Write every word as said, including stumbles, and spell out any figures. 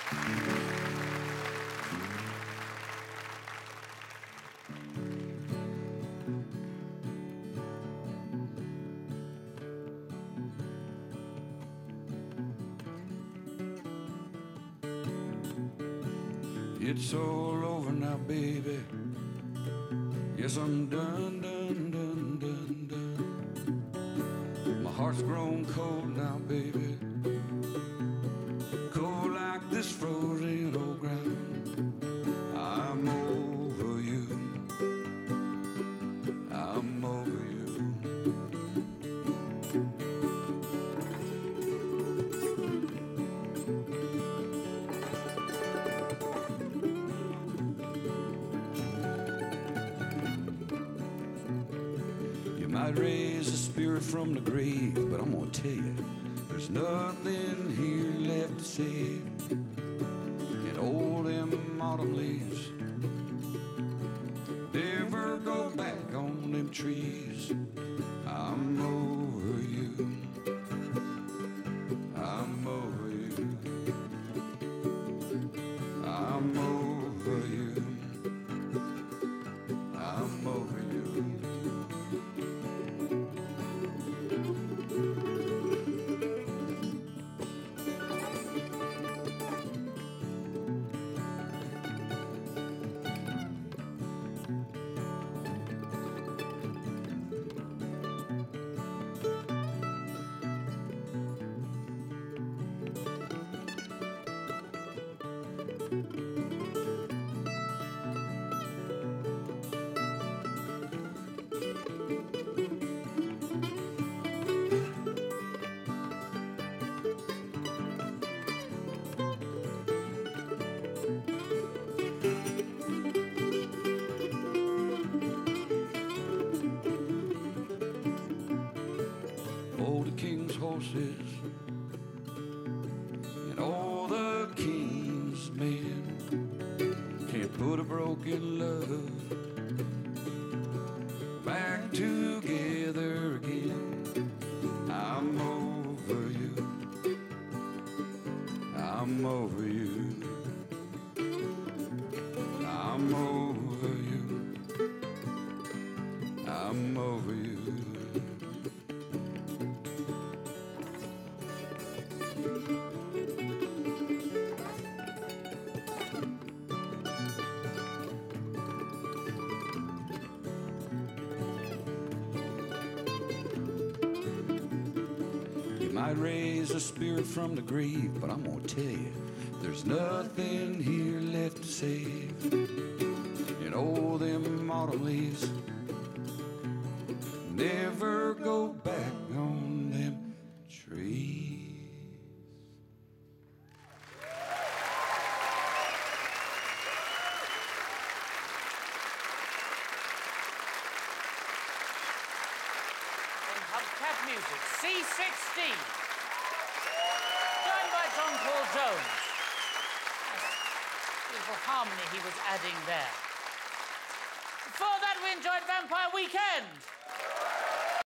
It's all over now, baby. Yes, I'm done, done, done, done, done. My heart's grown cold now, baby. Cold like this frozen old ground. I'm over you. I'm over you. Might raise a spirit from the grave, but I'm gonna tell you, there's nothing here left to save. And all them autumn leaves never go back on them trees. I'm over you. I'm over you. I'm over you. I'm over you. All the king's horses and all the king's men can't put a broken love back together again. I'm over you. I'm over you. I'm over you. I'm over you. Might raise a spirit from the grave, but I'm gonna tell you, there's nothing here left to save. And all them autumn leaves never go back on them trees. Hubcap Music, C sixteen, joined by John Paul Jones. That's beautiful harmony he was adding there. Before that, we enjoyed Vampire Weekend.